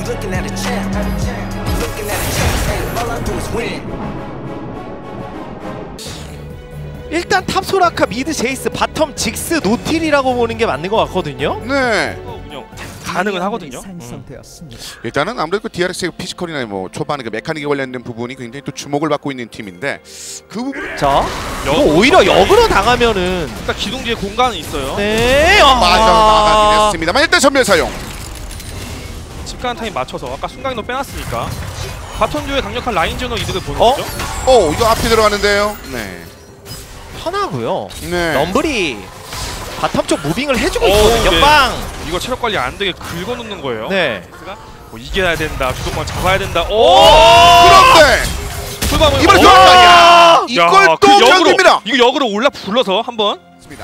looking at a champ. Looking at a champ. Hey, all I do is win. 일단 탑 소라카, 미드 제이스, 바텀 직스, 노틸이라고 보는 게 맞는 것 같거든요. 네. 운영 가능은 하거든요. 일단은 아무래도 그 DRX의 피지컬이나 뭐 초반에 그 메카닉에 관련된 부분이 굉장히 또 주목을 받고 있는 팀인데 그 부분 자, 이거 오히려 역으로 당하면은 일단 기둥 뒤에 공간은 있어요. 네, 빠져나가긴 했습니다만 일단 전멸 사용. 집 가는 타임 맞춰서 아까 순간이동 빼놨으니까 바텀 듀오의 강력한 라인전으로 이득을 보는 어? 거죠. 오, 이거 앞에 들어가는데요. 네. 편하고요. 네. 럼블이 바텀 쪽 무빙을 해주고 있거든요. 네. 빵! 이거 체력 관리 안 되게 긁어놓는 거예요. 네. 뭐 이겨야 된다, 주도권 잡아야 된다. 그런데 풀방을 이번에 들어갔다. 이걸 또 그 역으로, 견딥니다. 이거 역으로 올라 불러서 한번. 있습니다.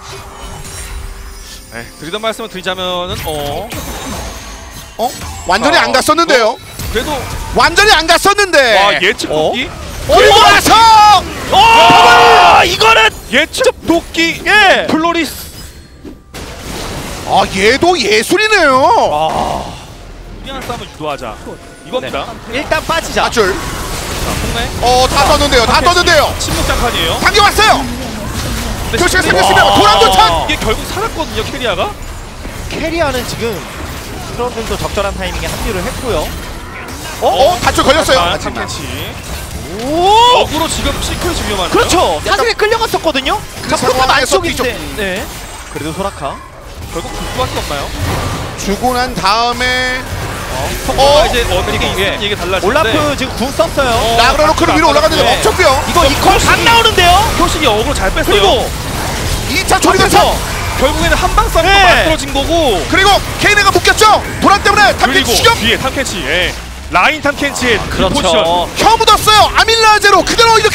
네, 드리던 말씀을 드리자면은 완전히 안 갔었는데요. 그래도 완전히 안 갔었는데. 와 예측 도끼. 그리고 나서 이거는 예측 도끼. 예. 플로리스. 아, 얘도 예술이네요. 유리한 싸움을 유도하자. 이겁니다. 일단 빠지자. 맞줄. 자, 폭내. 다 떴는데요. 다 떴는데요. 침묵 장판이에요. 당겨왔어요. 근데 표시가 지금 생겼습니다. 도란도탄. 이게 결국 살았거든요, 캐리아가. 캐리아는 지금 트럼들도 적절한 타이밍에 합류를 했고요. 다줄 걸렸어요. 하지만 탐켄치. 오! 역으로 지금 시크릿이 위험한데요. 그렇죠. 사슬에 끌려갔었거든요. 자, 상황 포탑 안에서 안쪽인데. 네. 그래도 소라카. 결국 볼 수밖에 없나요? 주고 난 다음에 성공가 이제 어떻게 있는 얘기 달라지는데. 올라프 지금 궁 썼어요. 나그라노크를 위로 올라갔는데 네. 멈췄고요. 이거 이퀄 각 나오는데요. 효식이 역으로 잘 뺐어요. 그리고 2차 조리면서 결국에는 한방 싸움이 네. 만들어진 거고. 그리고 케이네가 묶였죠. 도란 때문에 탑핑 그리고 추격. 뒤에 탐켄치. 예. 라인 탐켄치의 그 그렇죠. 포지션. 혀 묻었어요. 아밀라제로 그대로 이렇게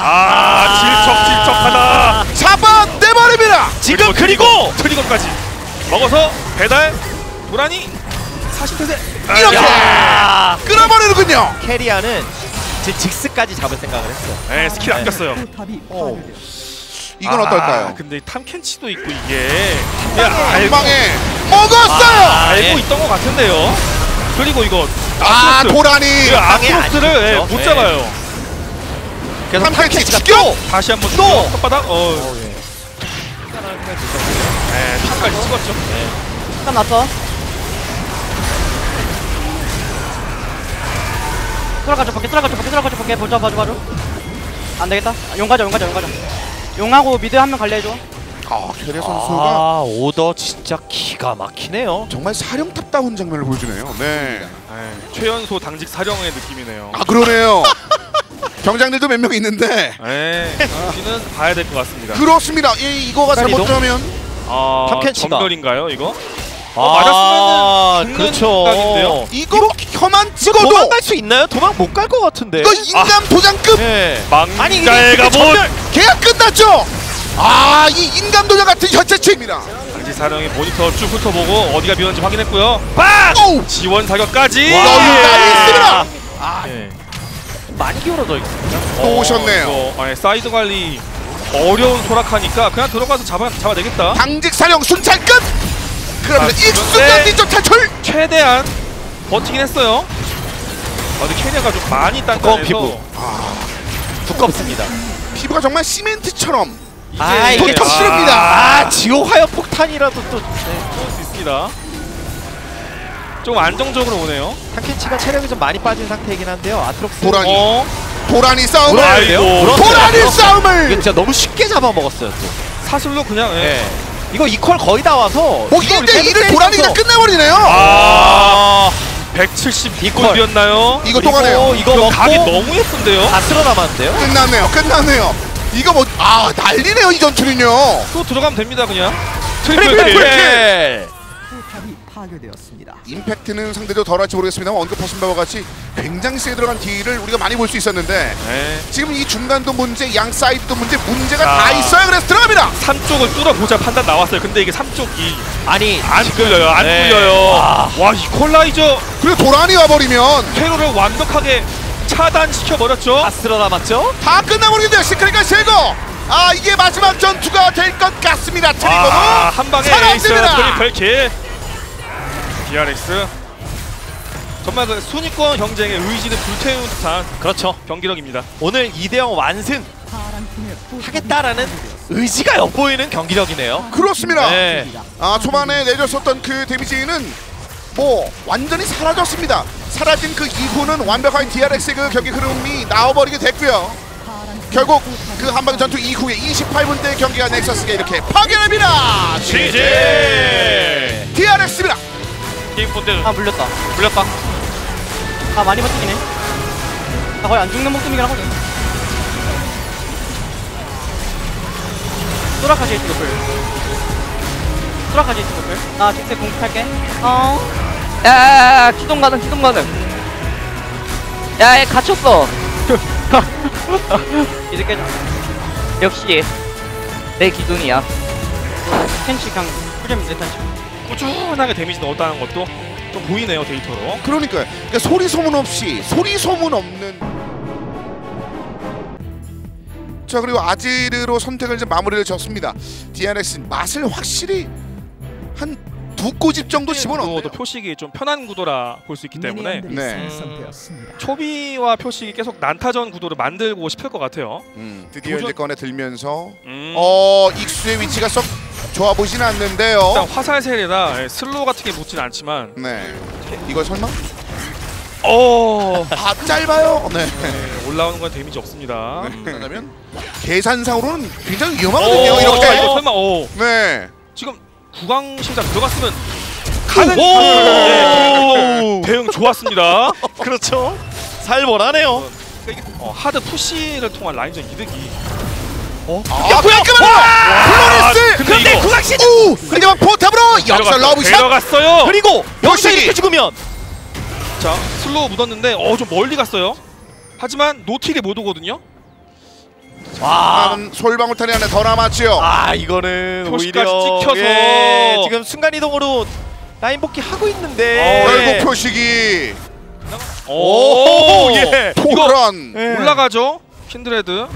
질척질척하다. 잡아내버립니다. 지금 그리고 트리거까지 먹어서 배달. 도란이 40세대 이렇게 야! 끌어버리는군요. 캐리아는 지금 직스까지 잡을 생각을 했어요. 네, 스킬 아꼈어요. 이건 어떨까요? 근데 탐켄치도 있고 이게 한방에 먹었어요. 알고 예. 있던 것 같은데요. 그리고 이거 도란이 방해 아크로스를 아니죠. 예, 못 네. 잡아요. 그래서 탐켄치 탐켄치가 추격. 다시 한번 또! 혓바닥. 네, 핀까지 찍었죠. 잠깐 났어. 들어가줘 볼게. 봐줘. 안 되겠다. 용 가자. 용하고 미드 한 명 관리해줘. 캐리 선수가 오더 진짜 기가 막히네요. 정말 사령탑다운 장면을 보여주네요. 네. 최연소 당직 사령의 느낌이네요. 그러네요. 경장들도 몇 명 있는데 여기는 봐야 될 것 같습니다. 그렇습니다. 이거가 잘못되면 탐켄치가. 전멸인가요 이거? 맞았으면 죽는 그렇죠. 각인데요? 이거 혀만 찍어도 도망갈 수 있나요? 도망 못 갈 것 같은데. 이거 인간 도장급 네. 망자의 이게 갑옷! 전멸- 계약 끝났죠. 이 인간 도장 같은 혈체체입니다. 당직 사령이 모니터 쭉 훑어보고 어디가 비었는지 확인했고요. 오우! 지원 사격까지! 여기가 있습니다. 네. 많이 기울어져 있습니다. 또 오셨네요. 사이드 관리 어려운 소라카니까 그냥 들어가서 잡아내겠다. 당직 사령 순찰 끝. 그러면 익숙한 뒤쪽 탈출. 최대한 버티긴 했어요. 근데 캐리아가 좀 많이 두꺼운 단단해서 피부. 두껍습니다. 피부가 정말 시멘트처럼 이게 톡톡스럽니다. 지옥 화염 폭탄이라도 또 쏠 수 있습니다. 좀 안정적으로 오네요. 탐켄치가 체력이 좀 많이 빠진 상태이긴 한데요. 아트록스 도란이 싸움을 아이고. 도란이 싸움을 이게 진짜 너무 쉽게 잡아먹었어요. 또. 사슬로 그냥 이거 이퀄 거의 다 와서 1대1을 도란이 그냥 끝내버리네요. 172골이었나요? 이거 또 가네요. 이거 먹고 각이 너무 예쁜데요? 다 쓸어 남았는데요. 끝났네요. 이거 난리네요 이 전투는요. 또 들어가면 됩니다 그냥. 트리플 킬. 킬. 임팩트는 상대도 덜할지 모르겠습니다만 언급하신 바와 같이 굉장히 세게 들어간 딜을 우리가 많이 볼 수 있었는데 지금 이 중간도 문제, 양 사이드도 문제가 다 있어요. 그래서 들어갑니다. 3쪽을 뚫어보자 판단 나왔어요. 근데 이게 3쪽이 아니 안 끌려요. 안 뚫려요. 와 이퀄라이저 그리고 도란이 와버리면 퇴로를 완벽하게 차단시켜버렸죠. 다 쓸어 남았죠. 다 끝나버리는데 시크릿까지 제거. 이게 마지막 전투가 될 것 같습니다. 트리거는 한 방에 에이스 사라집니다. 트리플 킬. DRX 정말 그 순위권 경쟁의 의지를 불태우는 듯한 그렇죠. 경기력입니다. 오늘 2대0 완승 하겠다라는 의지가 엿보이는 경기력이네요. 그렇습니다. 네. 초반에 내줬었던 그 데미지는 뭐 완전히 사라졌습니다. 사라진 그 이후는 완벽한 DRX의 그 경기 흐름이 나와버리게 됐고요. 결국 그 한방 전투 이후에 28분대 경기가 넥서스가 이렇게 파괴됩니다. GG! DRX입니다. 게임 본대 아 물렸다. 물렸다. 아 많이 버티네. 나 거의 안 죽는 목숨이긴 하거든. 소라카지 있는 노플. 소라카지 있는 노플. 나 직접 공격할게. 야, 기동 가능, 기동 가능. 야, 얘 갇혔어. 이제 깨져. 역시 내 기둥이야. 텐치 그냥 풀잼인데 텐치. 꾸준하게 데미지 넣었다는 것도 좀 보이네요, 데이터로. 그러니까요. 그러니까 소리 소문 없이 소리 소문 없는. 자 그리고 아지르로 선택을 이제 마무리를 졌습니다. DRX 맛을 확실히 한 두 꼬집 정도 집어넣었네요. 또 표식이 좀 편한 구도라 볼 수 있기 때문에 네. 초비와 표식이 계속 난타전 구도를 만들고 싶을 것 같아요. 드디어 이제 꺼내 들면서 음. 익수의 위치가 썩 좋아 보진 않는데요. 일단 화살셀이라 슬로우 같은 게 묻진 않지만 네. 이거 설마? 오 짧아요. 네. 올라오는 건 데미지 없습니다. 그러면 계산상으로는 굉장히 위험하거든요. 이렇게. 이거 설마 네. 지금 구강 심장 들어갔으면 가는 대응 좋았습니다. 그렇죠. 살벌하네요. 그러니까 이게 하드 푸시를 통한 라인전 이득이. 깔끔하다. 플로리스. 그런데 구강신! 오! 그리고 포탑으로 역설 러브샷. 데려갔어요. 그리고 여기서 표식이! 이렇게 죽으면 자 슬로우 묻었는데 좀 멀리 갔어요. 하지만 노틸이 못 오거든요. 와. 솔방울탄이 안에 더 남았지요. 이거는 표시까지 오히려 찍혀서. 지금 순간 이동으로 라인 복귀 하고 있는데 결국 표식이 오, 예. 토란. 올라가죠. 킨드레드.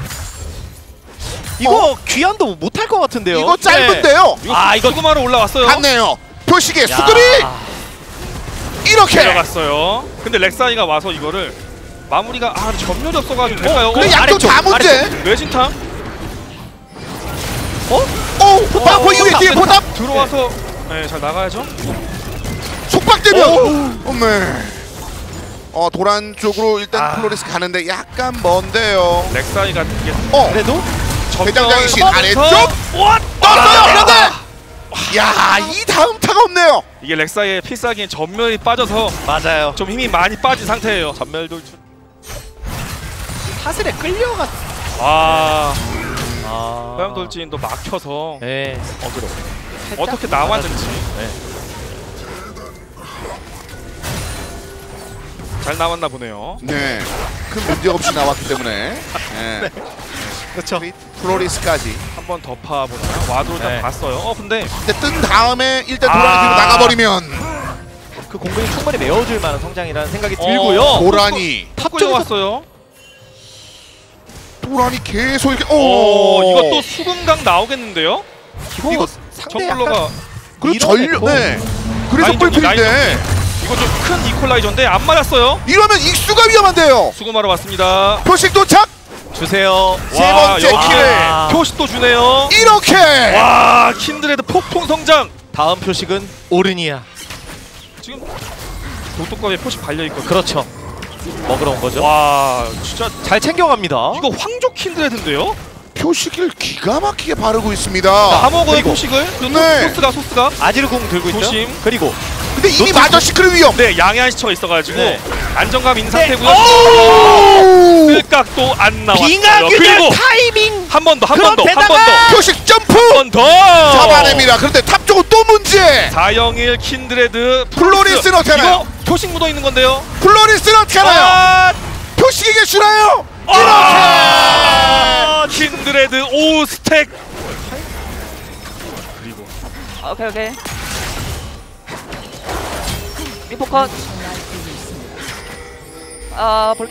이거 귀환도 못할 것 같은데요. 이거 짧은데요. 이거 수구마로 올라왔어요. 갔네요. 표식의 수급이 이렇게. 데려갔어요. 근데 렉사이가 와서 이거를 마무리가 전멸이 없어가지고 될까요? 그래 약도 다 문제. 외진탕. 바포 이후에 뒤에 포탑 들어와서 잘 나가야죠. 속박되면. 네. 도란 쪽으로 일단 플로리스 가는데 약간 먼데요. 렉사이가 이게 그래도 대장장이신 아래쪽 떴어요. 그런데 이 다음 타가 없네요. 이게 렉사이의 필살기인 전멸이 빠져서 맞아요. 좀 힘이 많이 빠진 상태예요. 전멸 돌출 사슬에 끌려갔. 화염 돌진도 막혀서 네. 어떻게 나왔는지. 잘 나왔나 보네요. 네. 큰 문제 없이 나왔기 때문에. 네. 그렇죠. 플로리스까지. 한 번 더 파보나요? 와드로 딱 봤어요. 근데 뜬 다음에 일단 도란이 뒤로 나가버리면 그 공격이 충분히 메워줄 만한 성장이라는 생각이 들고요. 도란이 탑쪽에 왔어요. 도란이 계속 이렇게 이거 또 수금강 나오겠는데요? 이거 상대 정글러가 약간 그리고 전력 네. 그래서 라인 정리, 뿔필인데 이거 좀 큰 이퀄라이저인데 안 맞았어요. 이러면 익수가 위험한데요. 수금하러 왔습니다. 표식 도착. 주세요. 세 번째 킬을 표식도 주네요. 이렇게. 와 킨드레드 폭풍 성장. 다음 표식은 오른이야. 지금 독독감에 표식 발려 있거든요. 그렇죠. 먹으러 온 거죠. 와 진짜 잘 챙겨갑니다. 이거 황족 킨드레드인데요? 표식을 기가 막히게 바르고 있습니다. 다 먹어요 그리고. 표식을. 네. 소스가. 아지르 공 들고 있죠. 조심. 그리고 근데 이미 마저 시크릿 위험. 네 양해한 시처가 있어가지고 네. 안정감 있는 상태고요. 오! 끌각도 안 나왔어요. 빙하규들 그리고 타이밍. 한 번 더. 그런데다가 표식 점프. 한 번 더. 잡아냅니다. 그런데 탑 쪽은 또 문제. 401 킨드레드 플로리스는 어떻게 하나요? 이거 표식 묻어 있는 건데요. 플로리스는 어떻게 하나요? 표식에게 주나요? 이렇게. 킨드레드 5스택. 그리고 오케이. 리포컷. 볼게.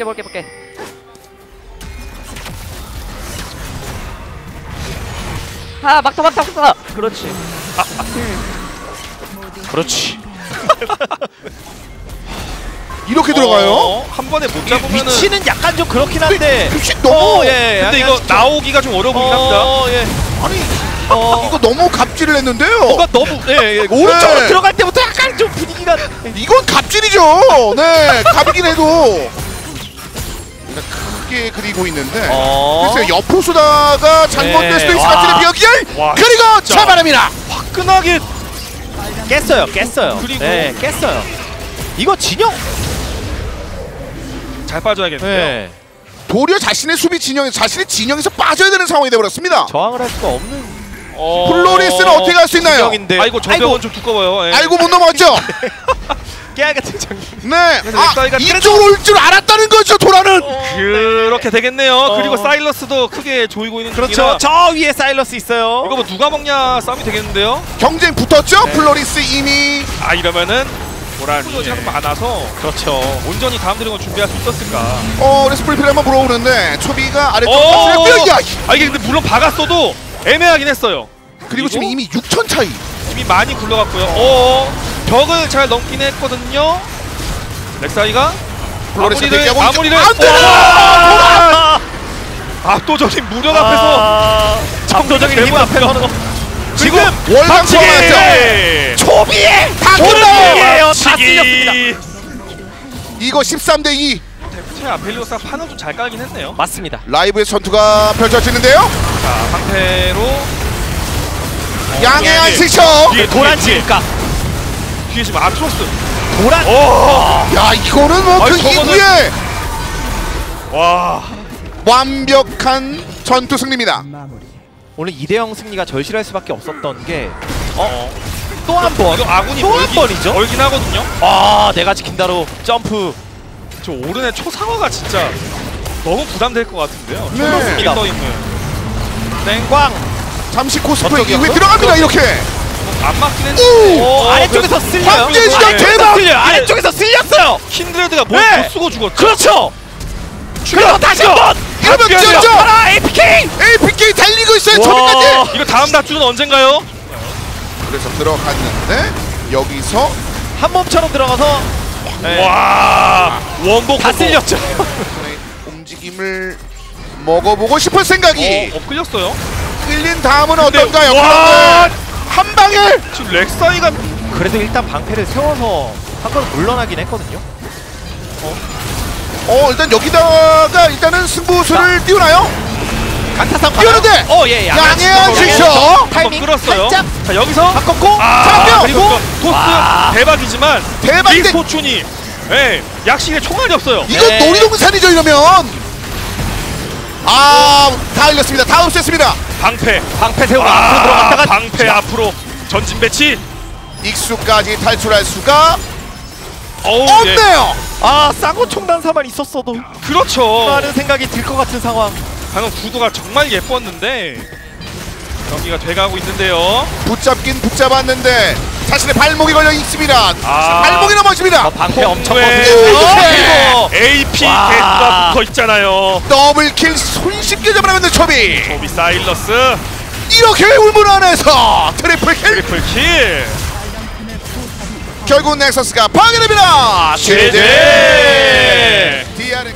막타. 그렇지. 그렇지. 이렇게 들어가요? 한 번에 못 잡으면은. 위치는 약간 좀 그렇긴 한데. 표시 너무 예. 근데 이거 나오기가 좀 어려워 보이긴 합니다. 예. 아니 이거 너무 갑질을 했는데요. 뭔가 너무 오른쪽으로 네. 들어갈 때부터 약간 좀 분위기가 이건 갑질이죠. 네, 갑이긴 해도 일단 크게 그리고 있는데 글쎄요, 옆으로 쏘다가 잘못될 네. 수도 있을 것 와. 같은데 비어기열 와, 그리고 진짜. 잡아냅니다. 화끈하게. 깼어요. 그리고- 네, 깼어요. 이거 진영. 잘 빠져야겠는데요. 네. 도리어 자신의 수비 자신의 진영에서 빠져야 되는 상황이 되어버렸습니다. 저항을 할 수가 없는 플로리스는 어떻게 갈 수 있나요? 진영인데. 아이고 저벽은 좀 두꺼워요. 예. 알고 못 넘어갔죠? 깨알 같은 장면. 네. 그래서 아, 렉사이가 이쪽으로 올 줄 알았다는 거죠, 도라는. 그렇게 되겠네요. 그리고 사일러스도 크게 조이고 있는 그렇죠. 중이라. 저 위에 사일러스 있어요. 이거 뭐 누가 먹냐 싸움이 되겠는데요. 경쟁 붙었죠? 네. 플로리스 이미 아 이러면은 프로가 많아서 그렇죠. 온전히 다음 드래곤 준비할 수 있었을까. 그래서 풀필 한번 물어오는데 초비가 아래쪽으로 어. 빠지는데요. 야, 아 이게 근데 물론 박았어도 애매하긴 했어요. 그리고 지금 이미 6천 차이. 이미 많이 굴러갔고요. 벽을 잘 넘긴 했거든요. 렉사이가 플로리스 마무리를 대기하고 마무리를 안 돼요! 와! 압도적인 무력 앞에서 압도적인 힘 앞에서는 지금 월광 박치기! 들어갔죠. 초비에 다 오른쪽이에요. 다 쓸렸습니다. 이거 13대 2. 제 아펠리오스가 판을 좀 잘 깔긴 했네요. 맞습니다. 라이브의 전투가 펼쳐지는데요. 자 상태로 양의 예, 안식처. 뒤에 도란지니까 뒤에 지금 아트로스. 도란. 야, 이거는 뭐 그 아니, 저거는- 이후에 와. 완벽한 전투 승리입니다. 오늘 2대0 승리가 절실할 수밖에 없었던 게 또 한 번. 이거 아군이 또 한 번이죠. 멀긴 하거든요. 내가 지킨다로 점프. 저 오른의 초상화가 진짜 너무 부담될 것 같은데요. 네. 초록색이 떠있는. 땡광. 잠시 코스프레 어떻게 이후에 했어? 들어갑니다. 이렇게. 안 맞긴 오! 했는데. 아래쪽에서 쓸려요. 황제지정 아래쪽에서 대박! 쓸려요. 아래쪽에서 쓸렸어요. 킨드레드가 뭘 네. 못 쓰고 죽었죠. 그렇죠. 그리고 다시 한번. 이러면 뛰었죠. 봐라 APK. APK 달리고 있어요. 와. 초비까지. 이거 다음 다투는 언젠가요? 그래서 들어갔는데 여기서 한 몸처럼 들어가서 와 원복 다 쓸렸죠. 움직임을 먹어보고 싶은 생각이 끌렸어요. 끌린 다음은 어떤가요? 와 그런데 한 방에 지금 렉사이가 그래도 일단 방패를 세워서 한 번 물러나긴 했거든요. 일단 여기다가 일단은 승부수를 띄우나요? 강타상 뛰었는데! 예. 양의 안식처! 타이밍 끌었어요. 살짝 자 여기서 바꿨고 잡았고요. 그리고 토스 와. 대박이지만 대박인데 미스포춘이 약식에 총알이 없어요. 이건 네. 놀이동산이죠 이러면. 다 흘렸습니다. 다 없앴습니다. 방패 세우고 앞으로 들어갔다가 방패 앞으로 전진 배치. 익수까지 탈출할 수가 어우 예. 없네요. 쌍고 총단사만 있었어도 그렇죠. 하는 생각이 들 것 같은 상황. 방금 구도가 정말 예뻤는데 경기가 돼가고 있는데요. 붙잡긴 붙잡았는데 자신의 발목이 걸려 있습니다. 발목이 넘어집니다. 방패 엄청 네. AP 와. 개수가 붙어 있잖아요. 더블킬 손쉽게 잡아내는 초비. 조비 사일러스 이렇게 울분 안에서 트리플킬. 트리플킬. 결국 넥서스가 파괴됩니다. 제제. DRX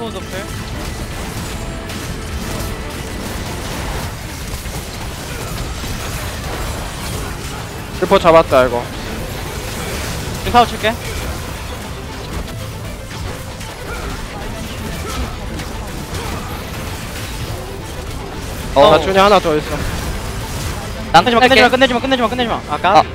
슈퍼 잡았다 이거. 인파워 칠게. 나중에 하나 더 있어. 끝내지마. 아까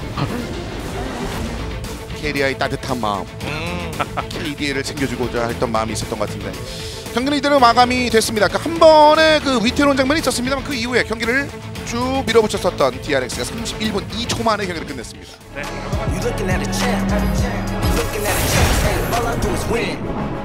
캐리아의 따뜻한 마음. KDA를 챙겨주고자 했던 마음이 있었던 것 같은데 경기는 이대로 마감이 됐습니다. 한 번의 그 위태로운 장면이 있었습니다만 그 이후에 경기를 쭉 밀어붙였었던 DRX가 31분 2초 만에 경기를 끝냈습니다. You looking at a champ. Looking at a champ. Hey, all I do is win.